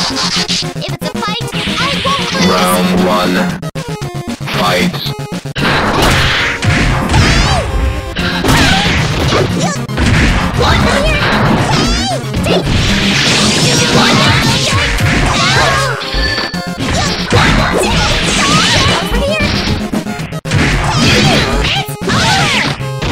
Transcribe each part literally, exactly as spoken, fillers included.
If it's a fight, I won't lose! Round one. Fight. One here! Hey! Take! One here! Over here! It's over!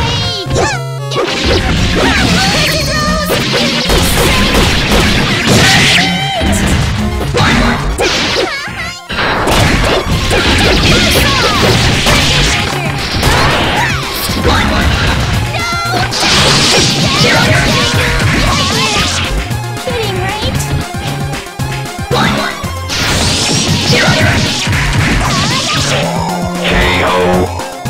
Kidding, right? K O.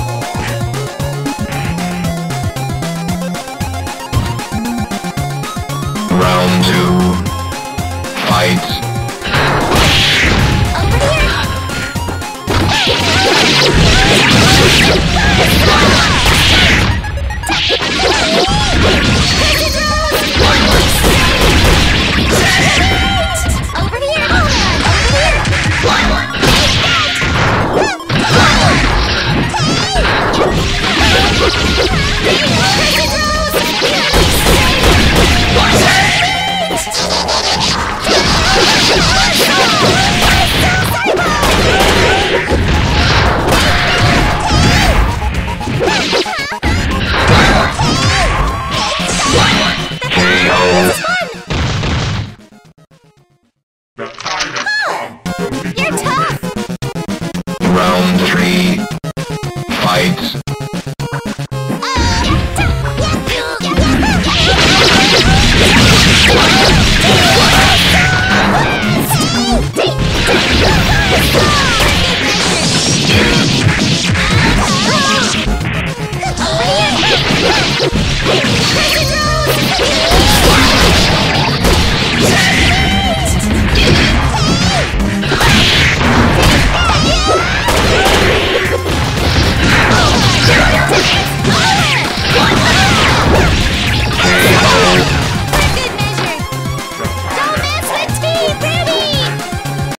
Round two. Fight. Over here! Over here! Take that!